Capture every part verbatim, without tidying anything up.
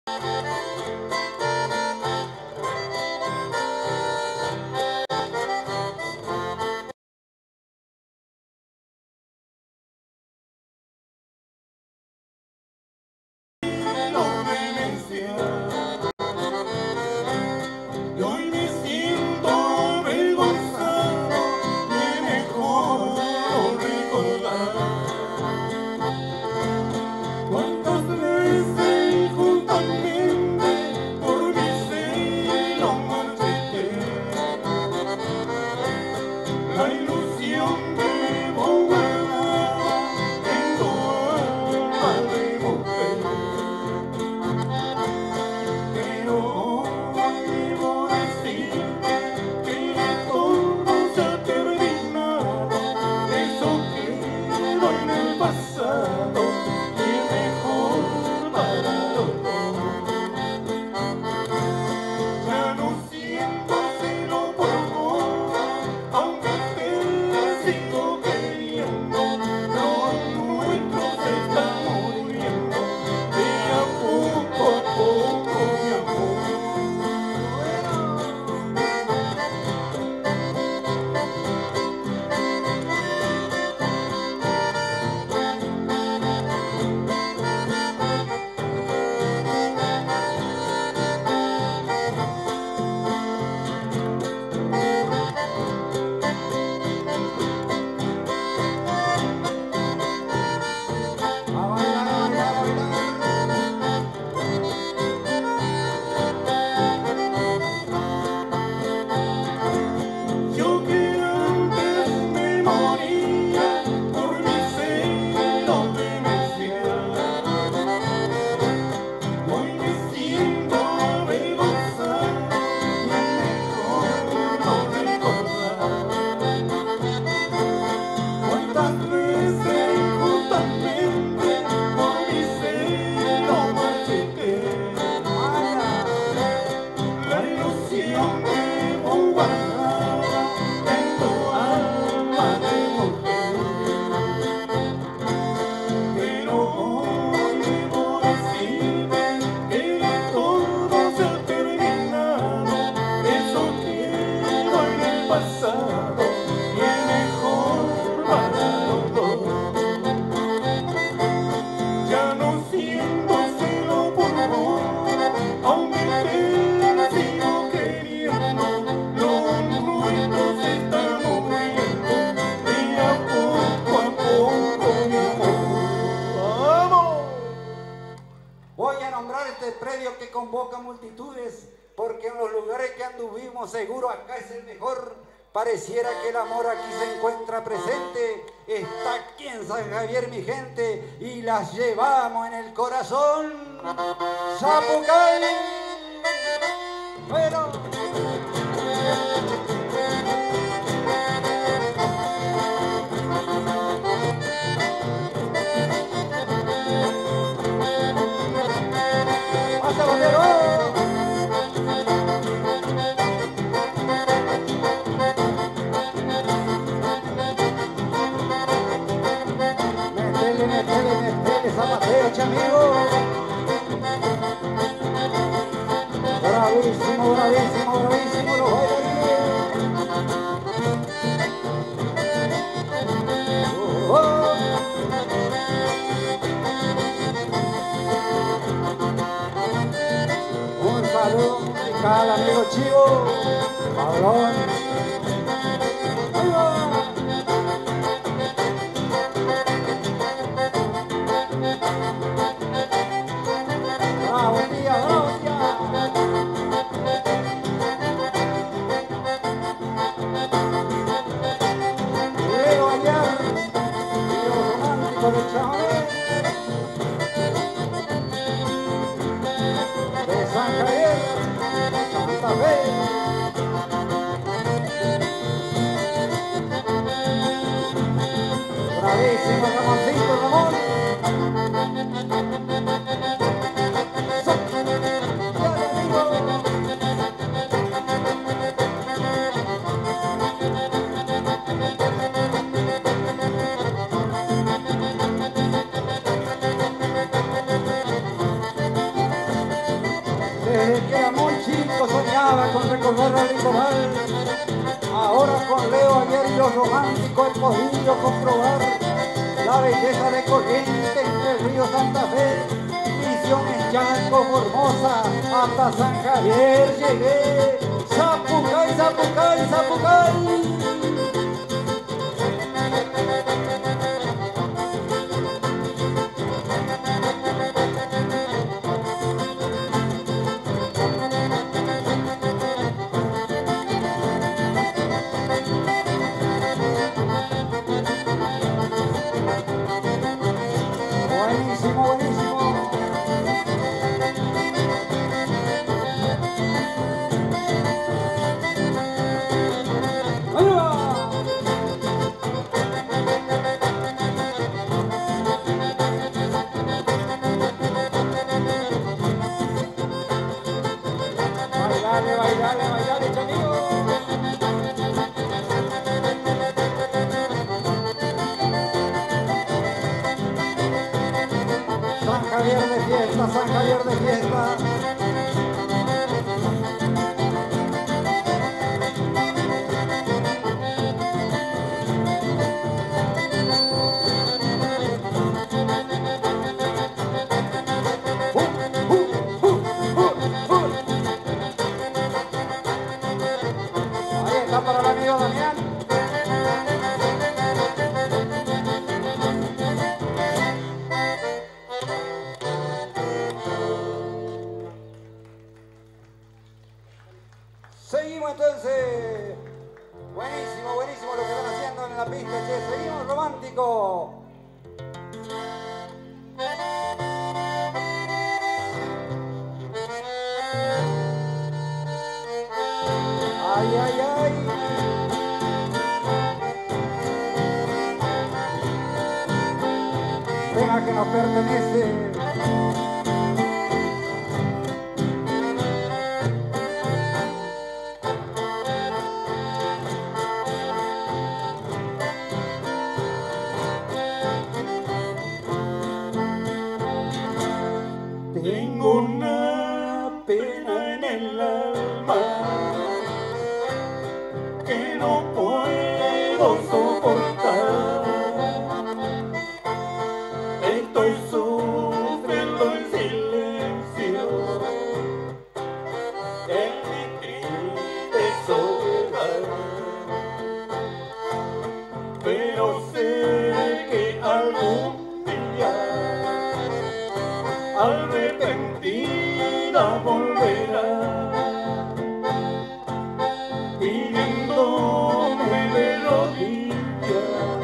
Seguro acá es el mejor. Pareciera que el amor aquí se encuentra presente. Está aquí en San Javier, mi gente, y las llevamos en el corazón. Zapucay. Bueno. ¡Pasa, bandero! Amigo, bravísimo, bravísimo, bravísimo los bailarines. Oh, oh. Un saludo musical, amigo Chivo, Pablón. Desde que era muy chico soñaba con recorrer el litoral. Ahora con Leo Aguirre y los románticos he podido comprobar la belleza de Corrientes entre el río Santa Fe, Misiones, Chaco, Formosa, hasta San Javier llegué. Zapucay, Zapucay, Zapucay. Bailale, bailale, bailale, chamigo. San Javier de fiesta, San Javier de fiesta. Para el amigo Damián. Seguimos entonces. Buenísimo, buenísimo lo que están haciendo en la pista, che. Seguimos romántico. Ay, ay, ay. Tema que nos pertenece. Tengo una pena en el alma que no puedo soportar. Estoy sufriendo en silencio en mi triste soledad, pero sé que algún día arrepentida volverá, pidiéndome de rodillas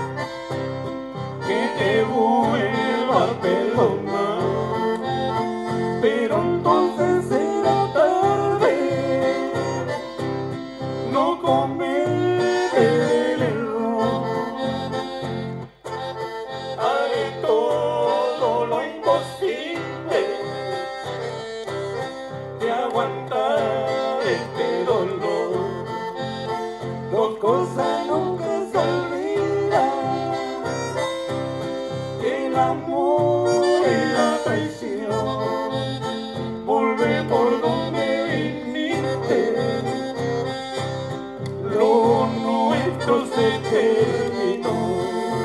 que te vuelva a perdonar. Pero entonces será tarde, no cometeré el error. Haré todo lo imposible de aguantar este dolor. Dos cosas nunca se olvidan: el amor y la traición. Volvé por donde viniste, lo nuestro se terminó.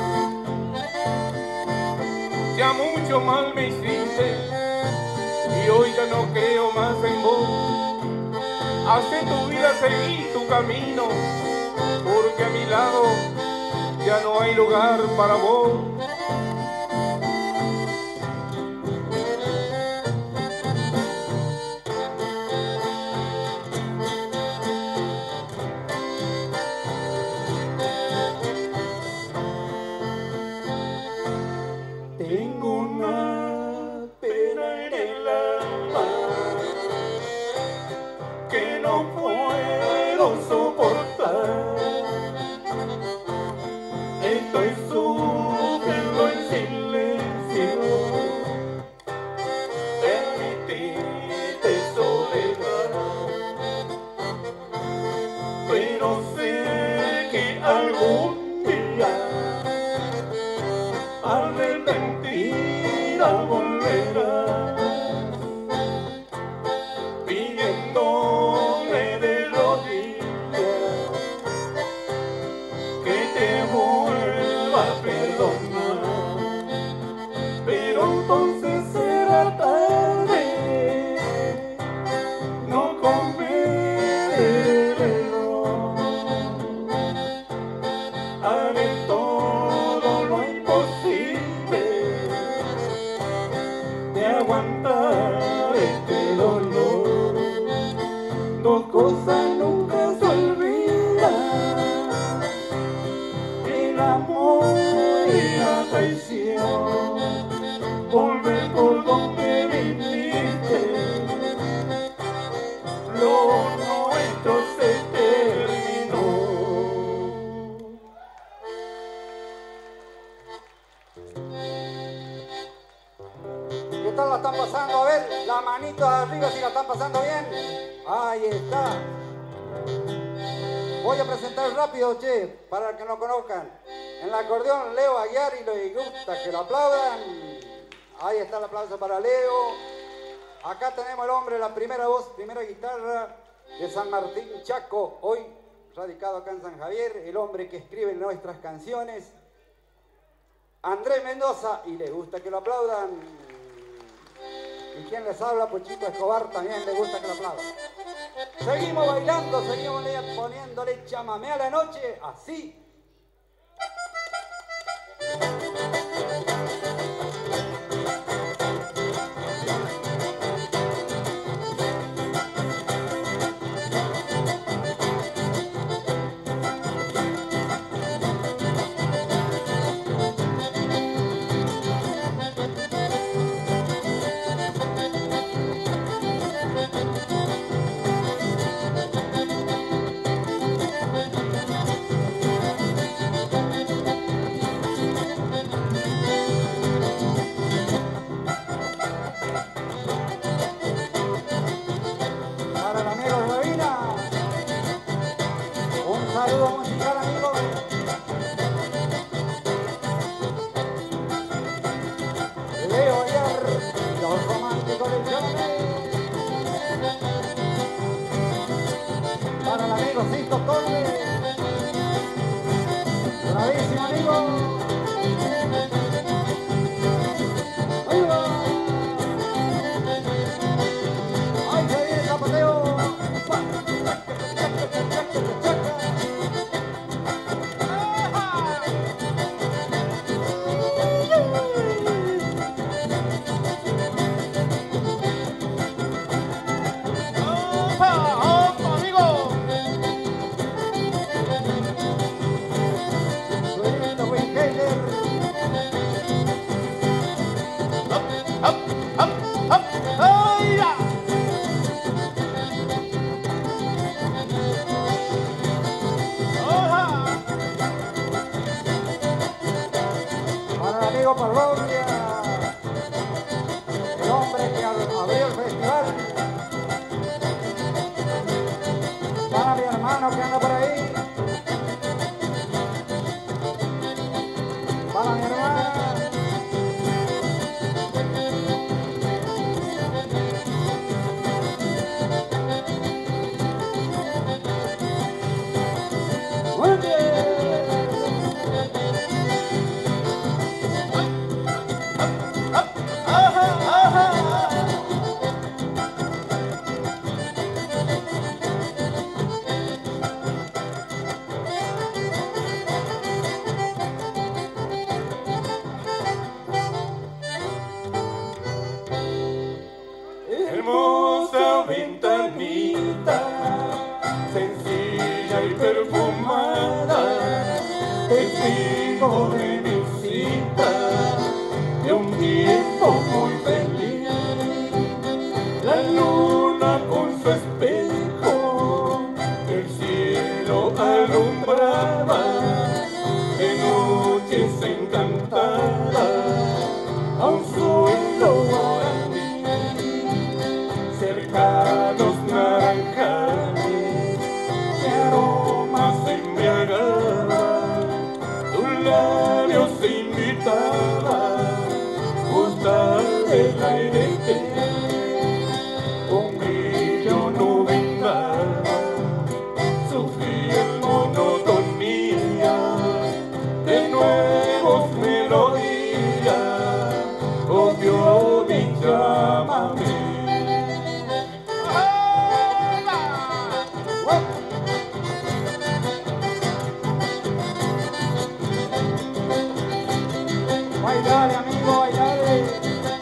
Ya mucho mal me hiciste y hoy ya no creo más en vos. Haz en tu vida seguir tu camino, porque a mi lado ya no hay lugar para vos. Tengo una pena en el alma que no puedo soportar. Estoy sufriendo cosa nunca se olvida, el amor y la traición, volver por donde viniste, lo nuestro se terminó. ¿Qué tal la están pasando? A ver, la manito arriba si la están pasando bien. Ahí está. Voy a presentar rápido, che, para que no conozcan. En el acordeón, Leo Aguiar, y les gusta que lo aplaudan. Ahí está el aplauso para Leo. Acá tenemos el hombre, la primera voz, primera guitarra de San Martín Chaco, hoy radicado acá en San Javier, el hombre que escribe nuestras canciones, Andrés Mendoza, y les gusta que lo aplaudan. ¿Y quién les habla? Pochito Escobar, también le gusta que lo aplaudan. Seguimos bailando, seguimos poniéndole chamamé a la noche, así.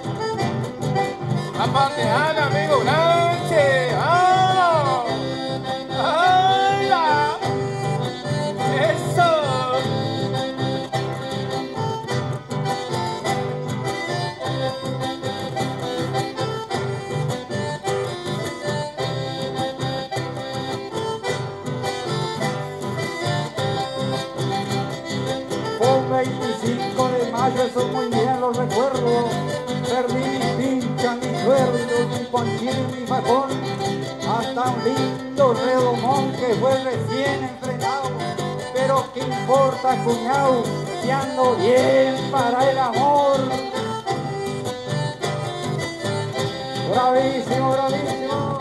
Aparte, amigo, grande, ¡vamos! que son muy bien los recuerdos. Perdí mi pincha, mi sueldo, mi ponchín, mi facón, hasta un lindo redomón que fue recién enfrenado. Pero qué importa, cuñado, si ando bien para el amor. Bravísimo, bravísimo.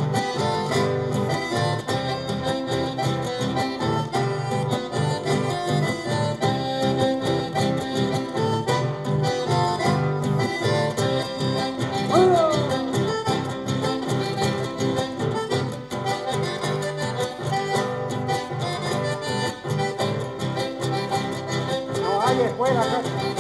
No hay escuela acá.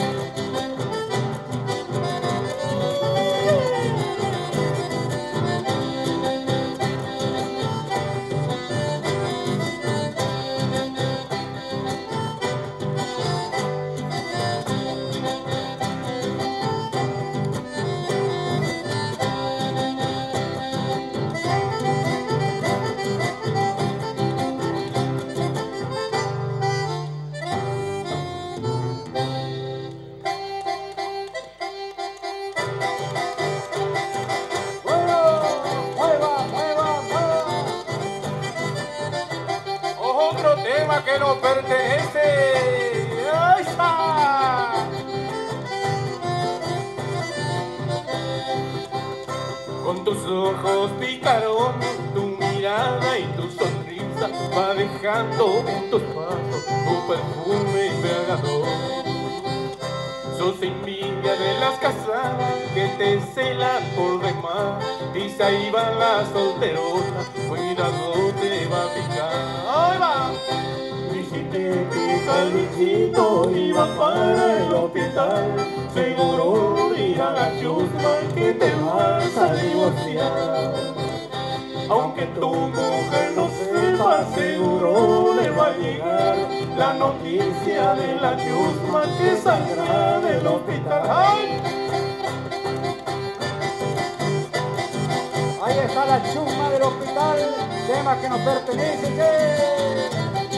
Que no pertenece. ¡Ahí está! Con tus ojos picarones, tu mirada y tu sonrisa va dejando en tus pasos tu perfume embriagador. Sos envidia de las casadas que te celan por demás. Dice ahí va la solterona, cuidado te va a picar. ¡Ahí va! Te pica el bichito y va para el hospital. Seguro dirá la chusma que te vas a divorciar. Aunque tu mujer no sepa, seguro le va a llegar la noticia de la chusma que saldrá del hospital. ¡Ay! Ahí está la chusma del hospital, tema que nos pertenece. ¿Qué?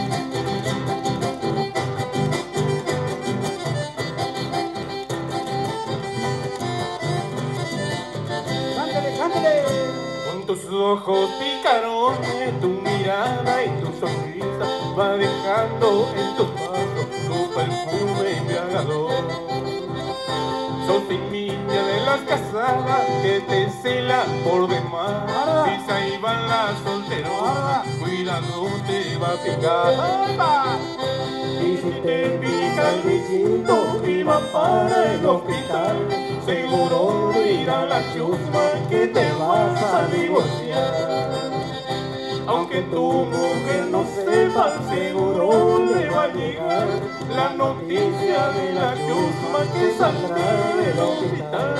Con tus ojos picarones, tu mirada y tu sonrisa va dejando en tus pasos tu perfume embriagador. Sos envidia de las casadas que te celan por demás. Dice ahí va la solterona, cuidado te va a picar. Y si te pica el bichito y va para el hospital, seguro dirá la chusma que te vas a divorciar. Aunque tu mujer no sepa, seguro le va a llegar la noticia de la chusma que saldrá del hospital.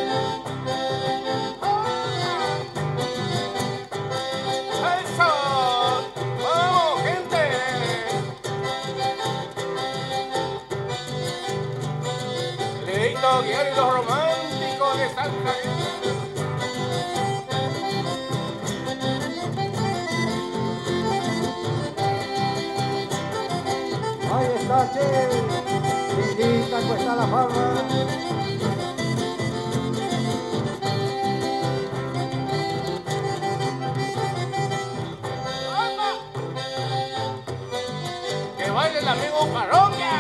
Diario Los Románticos de San Javier. Ahí está, che. Lindita cuesta la farra. Que baile el amigo Parroquia.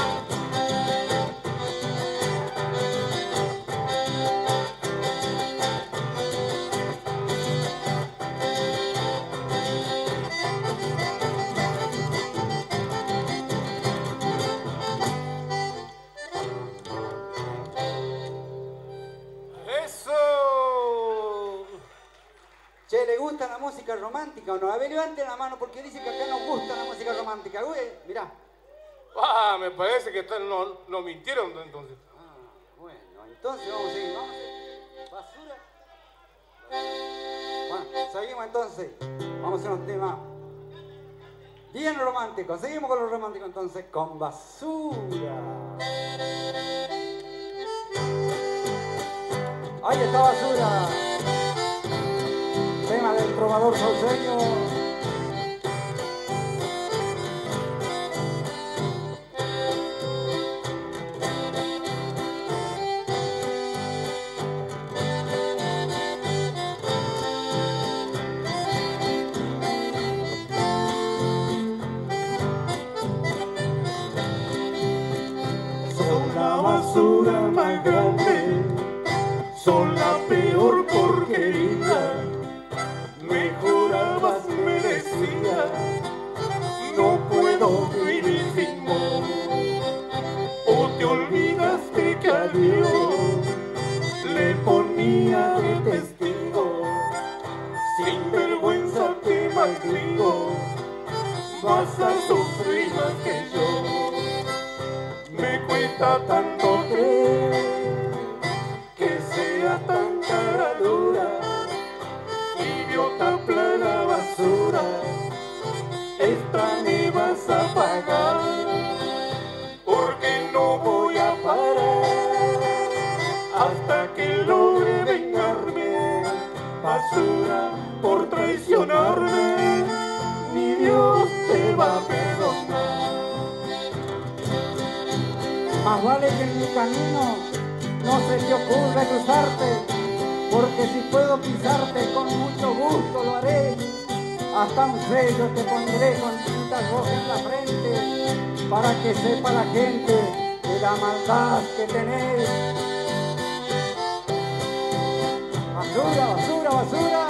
¿Le gusta la música romántica o no? A ver, levanten la mano porque dice que acá nos gusta la música romántica. Uy, mirá. Ah, me parece que no, no mintieron entonces. Ah, bueno, entonces vamos a seguir. Vamos a hacer basura. Bueno, seguimos entonces. Vamos a hacer un tema bien romántico. Seguimos con lo romántico entonces con Basura. Ahí está Basura. Tema del trovador sauceño. basura más grande, son la peor porquería. Me jurabas, me decías, no puedo vivir sin vos. O te olvidaste que a Dios le ponía de testigo. Sin vergüenza te maldigo, vas a sufrir más que yo. Me cuesta tanto creer que sea tan cara dura, idiota, plaga, basura, esta me vas a pagar, porque no voy a parar hasta que logre vengarme. Basura, por traicionarme, ni Dios te va a perdonar. Más vale que en mi camino no se te ocurra cruzarte, porque si puedo pisarte con mucho gusto lo haré. Hasta un sello te pondré con tinta roja en la frente, para que sepa la gente de la maldad que tenés. Basura, basura, basura.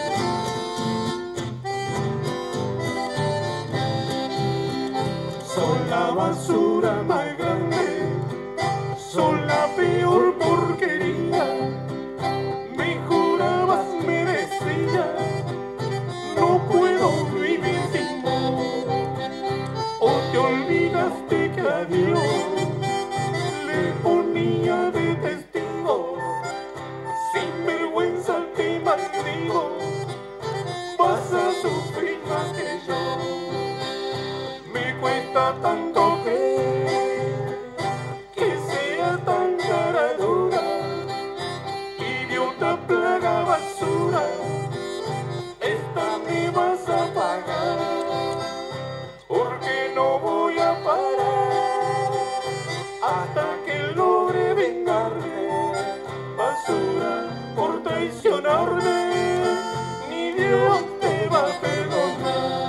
Son la basura más grande, son la peor porquería. Me jurabas, me decías, no puedo vivir sin vos. O te olvidaste que a Dios le ponía de testigo. Sin vergüenza te maldigo, vas a sufrir más que yo. Me cuesta tanto creer que sea tan cara dura, idiota, plaga, basura, esta me vas a pagar, porque no voy a parar hasta que logre vengarme. Basura, por traicionarme, ni Dios te va a perdonar.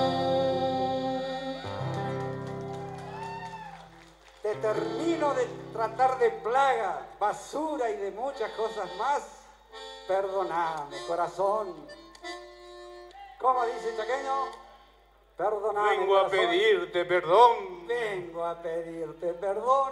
Te termino de tratar de plaga, basura y de muchas cosas más. Perdoname, corazón. ¿Cómo dice el chaqueño? Perdoname, Vengo a corazón. pedirte perdón. Vengo a pedirte perdón.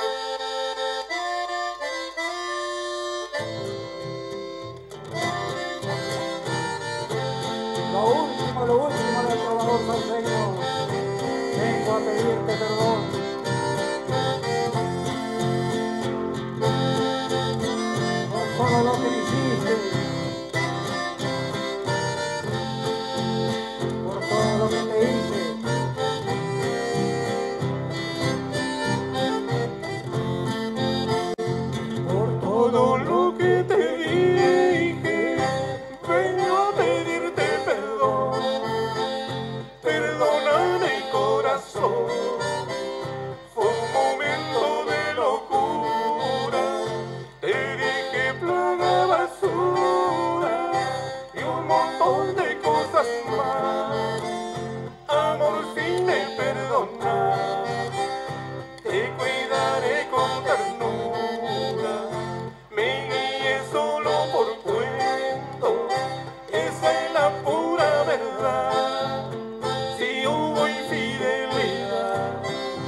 Lo último, lo último del trovador salseño. Vengo a pedirte perdón. Por todo lo que me hiciste. Por todo lo que te hice. Por todo lo que te dije, vengo a pedirte perdón. Perdóname, corazón, fue un momento de locura. Te dije plaga, basura y un montón de cosas más. Amor, si me perdonas, te cuidaré con ternura. Me guié solo por cuento, esa es la pura verdad. Si hubo infidelidad,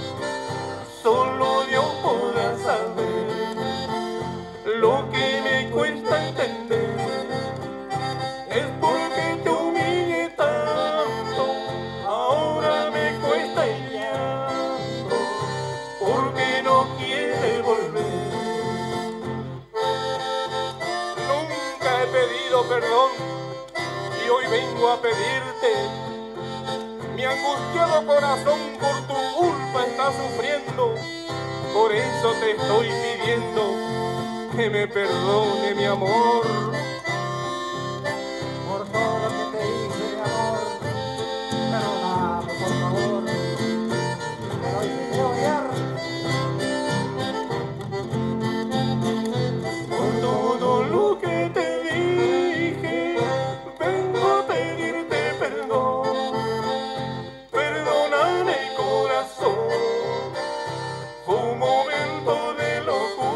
solo Dios podrá saber lo que me cuesta entender. Es porque te humillé tanto, ahora me cuesta el llanto, porque no quiere volver. Nunca he pedido perdón y hoy vengo a pedirte. Mi angustiado corazón por tu culpa está sufriendo. Por eso te estoy pidiendo que me perdone, mi amor. Por todo lo que te hice, mi amor. Perdóname, por favor. Pero hoy te quiero odiar. Por todo lo que te dije, vengo a pedirte perdón. Perdóname, corazón, fue un momento de locura.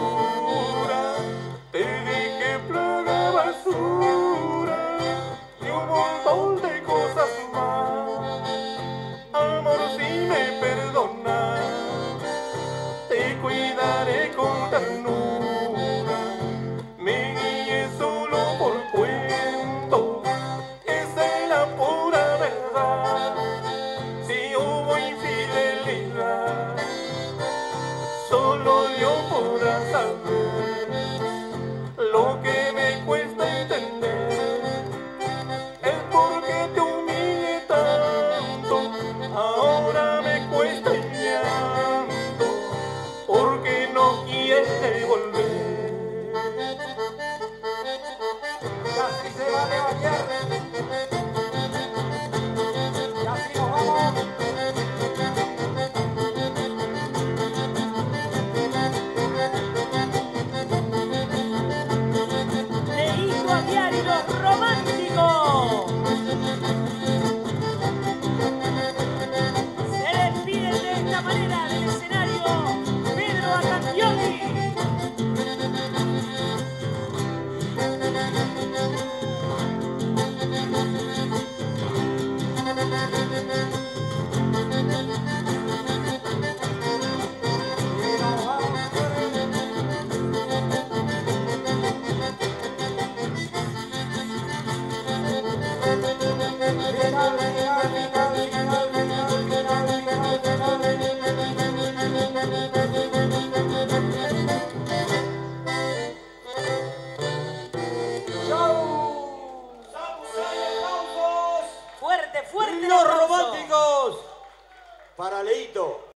fuerte el Los aplauso. románticos para Leito.